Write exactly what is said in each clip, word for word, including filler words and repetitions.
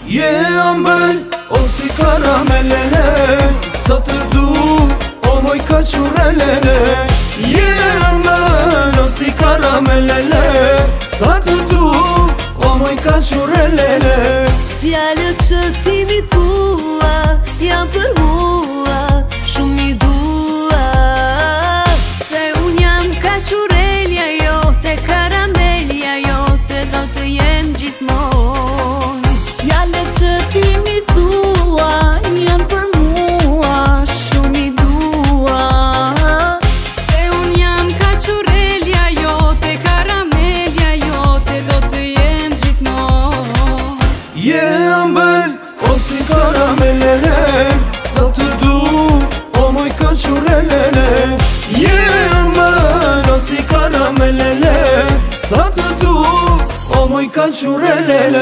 Je ëmbël o si karamelele, sa të du o moj ka qurelele. Je ëmbël o si karamelele, sa të du o moj ka qurelele. Fjallët që ti mi thua janë për mua, shumë mi dua. Se unë jam ka qurelja jote, karamelja jote, do të jem gjithmonë. Fjallët që ti mi thua janë për mua, shumë mi dua. Se unë jam ka qurelja jote, karamelja jote, do të jem gjithmonë. Je ëmbël o si karamelele, sa të du o moj ka qurelele. Je ëmbël o si karamelele, sa të du o moj ka qurelele.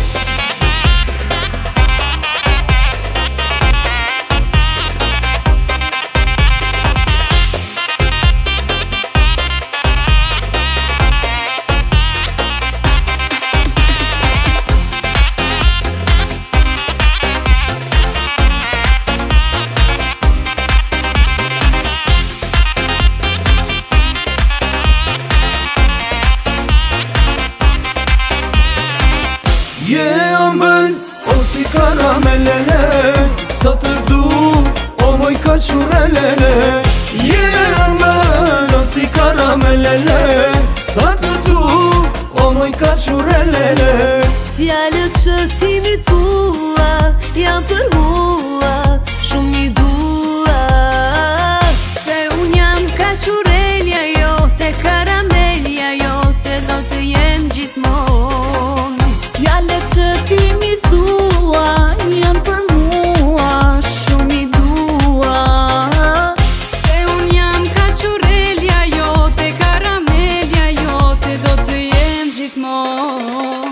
Je ëmbël o si karamelele, sa të du o moj ka qurelele. Je ëmbël o si karamelele, sa të du o moj ka qurelele. Fjallët që ti mi thua janë për mua, shumë mi dua. Se unë jam ka qurelja jote, karamelja jote, do të jem gjithmonë. Fjallët që ti mi thua janë për mua, shumë mi dua. Se unë jam ka qurelja jote, karamelja jote, do të jem gjithmonë.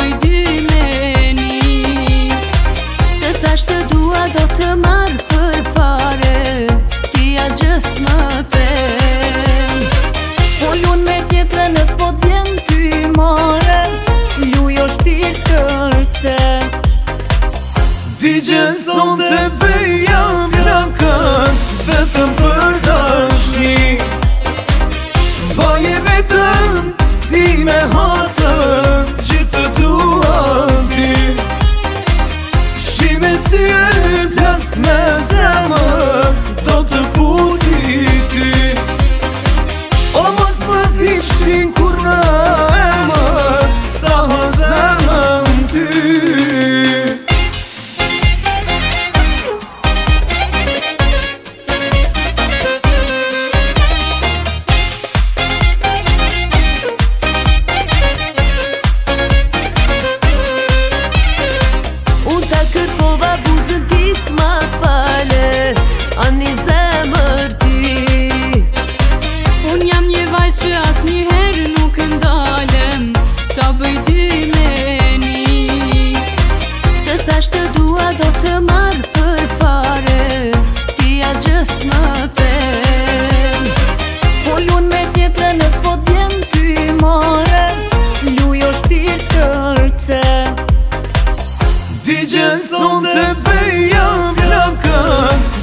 bëj dy meni. Të thash të dua do të marrë për fare, ti a gjës më them. Po lun me tjetër në s'po t'vjen ty more, lujo shpirt kërce. Digje son të veja plakën, vetëm për dashni. Baje vetëm ti me hatën, që të dua ti. Shime si e plas me zemër, do të puti ty. O mos më thishin kur në emër, ta hazemën ty. S'ma fale, ani zemër ti. Unë jam një vajzë që as një herë nuk ndalem, ta bëj dy meni. Të thash të dua do të marrë për fare, ti as gjës më them. Po lun me tjetër në s'po t'vjen ty more, lujo shpirt kërce. Digje son të veja plakën,